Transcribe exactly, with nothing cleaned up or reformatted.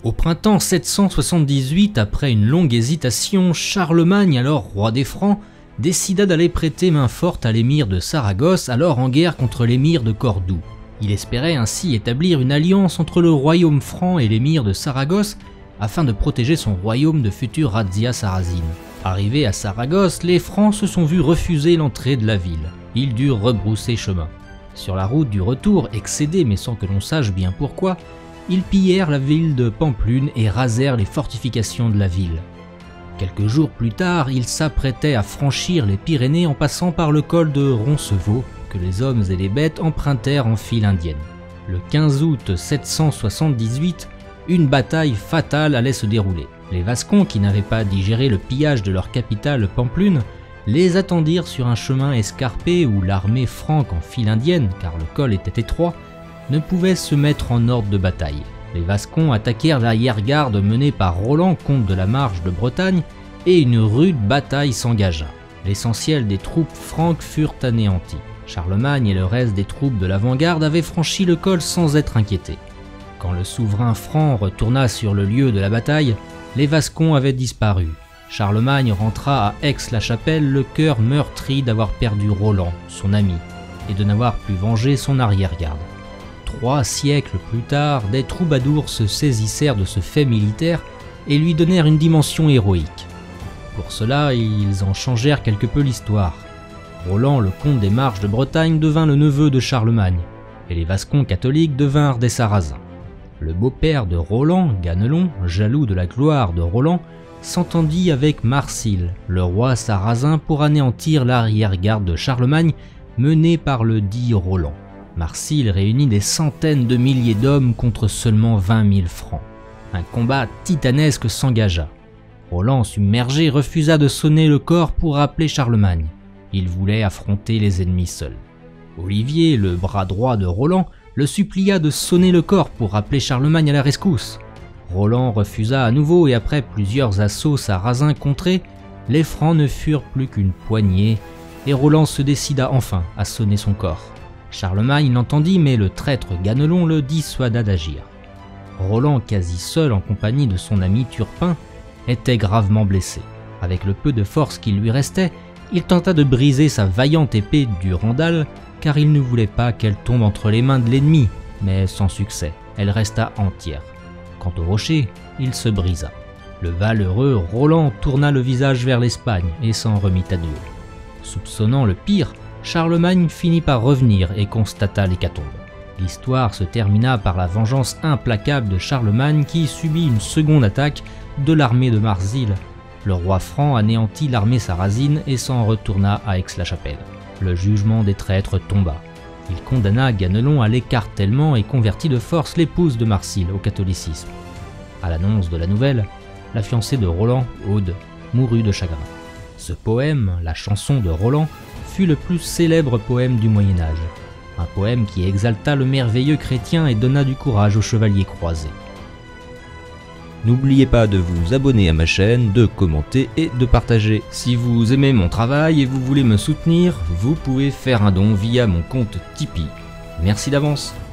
Au printemps sept cent soixante-dix-huit, après une longue hésitation, Charlemagne, alors roi des Francs, décida d'aller prêter main forte à l'émir de Saragosse, alors en guerre contre l'émir de Cordoue. Il espérait ainsi établir une alliance entre le royaume franc et l'émir de Saragosse afin de protéger son royaume de futures razzias sarrasines. Arrivés à Saragosse, les Francs se sont vus refuser l'entrée de la ville. Ils durent rebrousser chemin. Sur la route du retour, excédés mais sans que l'on sache bien pourquoi, ils pillèrent la ville de Pampelune et rasèrent les fortifications de la ville. Quelques jours plus tard, ils s'apprêtaient à franchir les Pyrénées en passant par le col de Roncevaux, que les hommes et les bêtes empruntèrent en file indienne. Le quinze août sept cent soixante-dix-huit, une bataille fatale allait se dérouler. Les Vascons, qui n'avaient pas digéré le pillage de leur capitale Pampelune, les attendirent sur un chemin escarpé où l'armée franque en file indienne, car le col était étroit, ne pouvait se mettre en ordre de bataille. Les Vascons attaquèrent l'arrière-garde menée par Roland, comte de la Marche de Bretagne, et une rude bataille s'engagea. L'essentiel des troupes franques furent anéantis. Charlemagne et le reste des troupes de l'avant-garde avaient franchi le col sans être inquiétés. Quand le souverain franc retourna sur le lieu de la bataille, les Vascons avaient disparu. Charlemagne rentra à Aix-la-Chapelle, le cœur meurtri d'avoir perdu Roland, son ami, et de n'avoir pu venger son arrière-garde. Trois siècles plus tard, des troubadours se saisissèrent de ce fait militaire et lui donnèrent une dimension héroïque. Pour cela, ils en changèrent quelque peu l'histoire. Roland, le comte des Marches de Bretagne, devint le neveu de Charlemagne, et les Vascons catholiques devinrent des Sarrasins. Le beau-père de Roland, Ganelon, jaloux de la gloire de Roland, s'entendit avec Marsile, le roi sarrasin, pour anéantir l'arrière-garde de Charlemagne menée par le dit Roland. Marsile réunit des centaines de milliers d'hommes contre seulement vingt mille francs. Un combat titanesque s'engagea. Roland, submergé, refusa de sonner le cor pour appeler Charlemagne. Il voulait affronter les ennemis seul. Olivier, le bras droit de Roland, le supplia de sonner le cor pour appeler Charlemagne à la rescousse. Roland refusa à nouveau et après plusieurs assauts sarrasins contrés, les Francs ne furent plus qu'une poignée et Roland se décida enfin à sonner son cor. Charlemagne l'entendit mais le traître Ganelon le dissuada d'agir. Roland, quasi seul en compagnie de son ami Turpin, était gravement blessé. Avec le peu de force qui lui restait, il tenta de briser sa vaillante épée du Randal car il ne voulait pas qu'elle tombe entre les mains de l'ennemi, mais sans succès, elle resta entière. Quant au rocher, il se brisa. Le valeureux Roland tourna le visage vers l'Espagne et s'en remit à Dieu. Soupçonnant le pire, Charlemagne finit par revenir et constata l'hécatombe. L'histoire se termina par la vengeance implacable de Charlemagne qui subit une seconde attaque de l'armée de Marsile. Le roi franc anéantit l'armée sarrasine et s'en retourna à Aix-la-Chapelle. Le jugement des traîtres tomba. Il condamna Ganelon à l'écartèlement et convertit de force l'épouse de Marsile au catholicisme. À l'annonce de la nouvelle, la fiancée de Roland, Aude, mourut de chagrin. Ce poème, la chanson de Roland, fut le plus célèbre poème du Moyen-Âge. Un poème qui exalta le merveilleux chrétien et donna du courage aux chevaliers croisés. N'oubliez pas de vous abonner à ma chaîne, de commenter et de partager. Si vous aimez mon travail et vous voulez me soutenir, vous pouvez faire un don via mon compte Tipeee. Merci d'avance.